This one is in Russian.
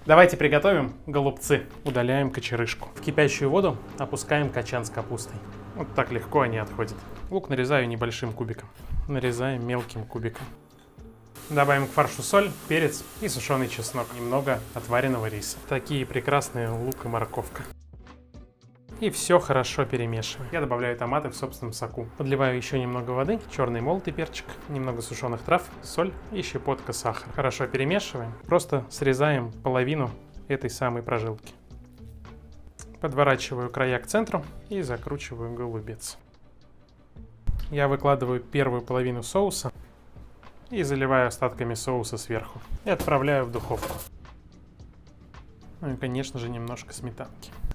Давайте приготовим голубцы. Удаляем кочерышку. В кипящую воду опускаем качан с капустой. Вот так легко они отходят. Лук нарезаю небольшим кубиком. Нарезаем мелким кубиком. Добавим к фаршу соль, перец и сушеный чеснок. Немного отваренного риса. Такие прекрасные лук и морковка. И все хорошо перемешиваем. Я добавляю томаты в собственном соку. Подливаю еще немного воды, черный молотый перчик, немного сушеных трав, соль и щепотка сахара. Хорошо перемешиваем. Просто срезаем половину этой самой прожилки. Подворачиваю края к центру и закручиваю голубец. Я выкладываю первую половину соуса и заливаю остатками соуса сверху. И отправляю в духовку. Ну и, конечно же, немножко сметанки.